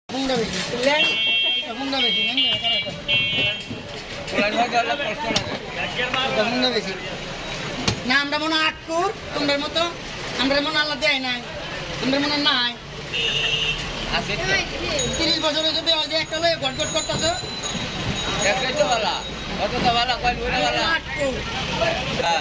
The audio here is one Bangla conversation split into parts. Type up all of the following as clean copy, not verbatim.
Bunda beji. Bunda beji. Bunda beji. না আমরা মনে আটকুর তোমাদের মতো আমরা মনে আল্লাহ দেয় নাই আমরা মনে নাই 30 বছর হয়েছে বিয়ে হয়েছে একটা লয়ে গট গট করতেছো একটাই তো ভালো অত তো ভালো কয় ঘুরে ভালো হ্যাঁ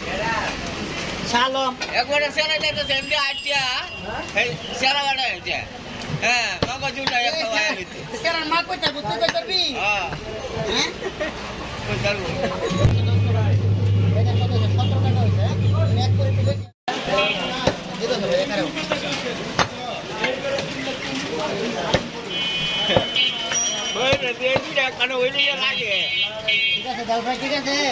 শালম একবারে সেরা যাইতেছে এমনি আইটিয়া এই সেরা বাড়া হইছে হ্যাঁ মাগো জুটা একটা ভাই হইছে সেরার মা কইতা বুঝতে কই করবি হ্যাঁ হ্যাঁ কই করব এটা কত 17 টাকা হইছে এক করে দিলে দিতে হবে এখানে ওই রে দেইটা কেন হইলো লাগে ঠিক আছে দাল ফ্রাই ঠিক আছে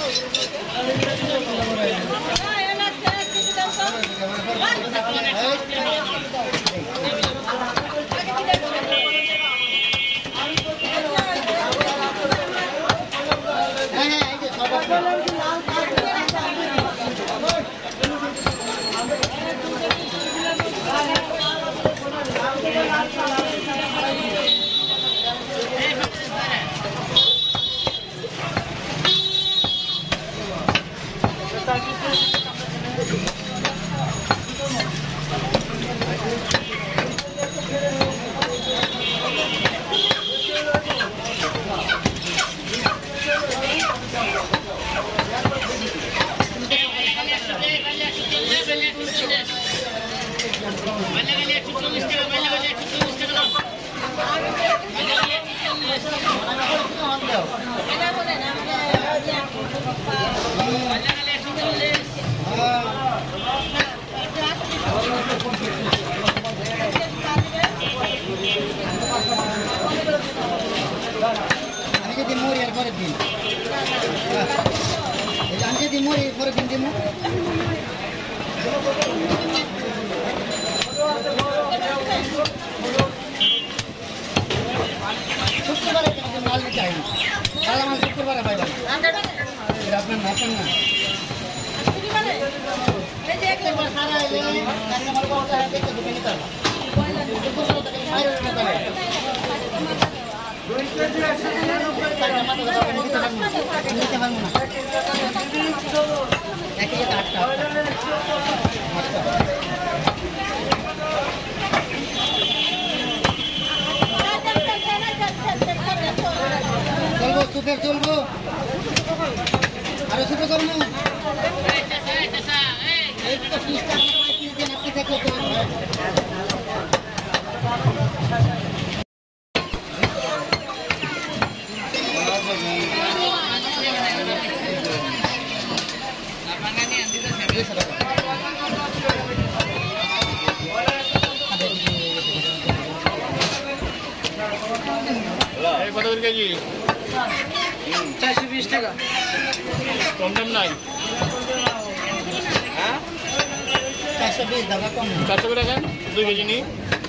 চলবো আরো সুপে করবো কত করে কেজি 420 টাকা কম দাম নাই হ্যাঁ 420 টাকা কম 400 করে টাকা 2 কেজি নি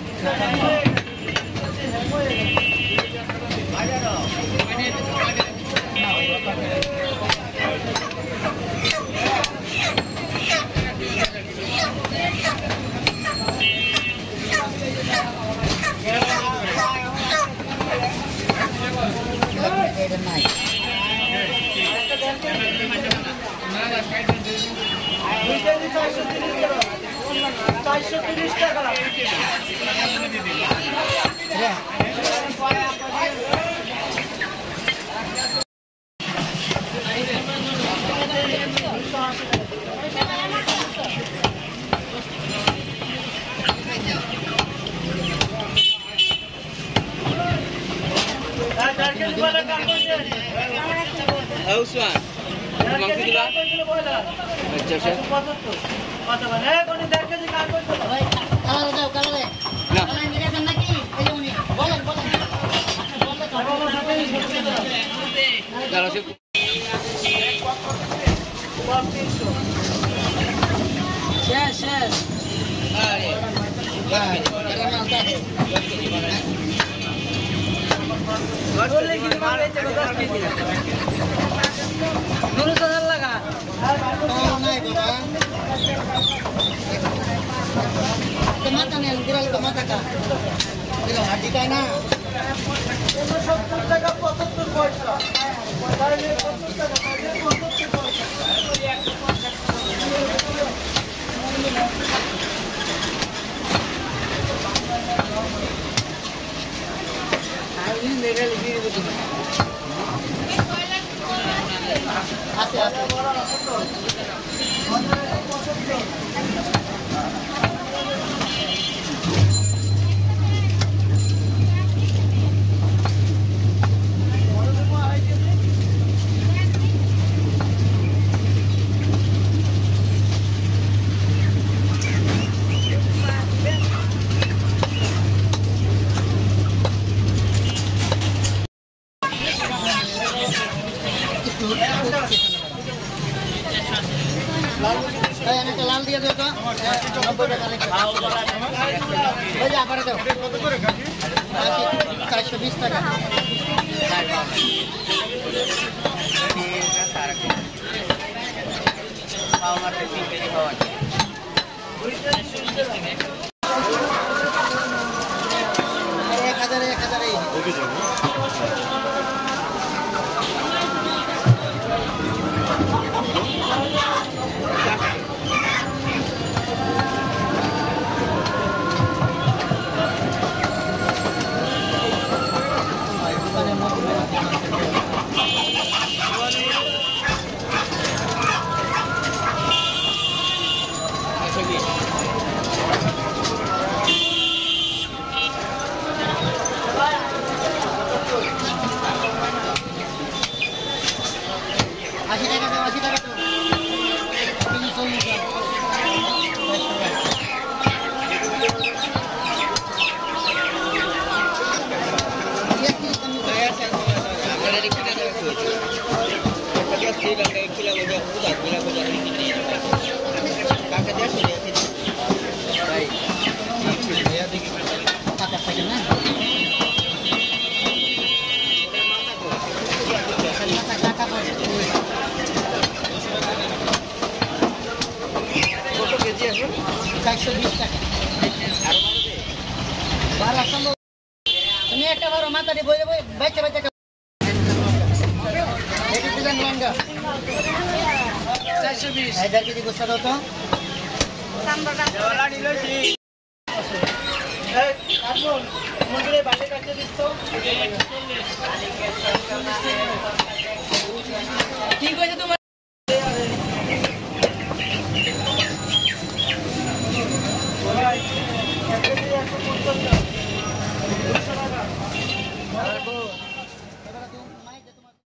Usman, mangkuk juga. Macam macam. কালারে দাও কালারে কালারে নিয়েছেন নাকি এই যে উনি বলেন বলেন Kalau sih. শেষ শেষ Ah, ya. karena mantap Nurul sadar laga. Oh, naik bapak. Kemata nih, viral kemata kak. হাঁটিটাই না আছে আছে একটা লাল দিয়ে দেবো তো 90 টাকা লেখা ওই যে আবার দাও 420 টাকা এক হাজার তুমি একটা বড় মাথা দিয়ে বইলে বাচ্চা বাচ্চা লঙ্কা 420 হাজার কেজি গোস্ত দাও তো ঠিক আছে তোমার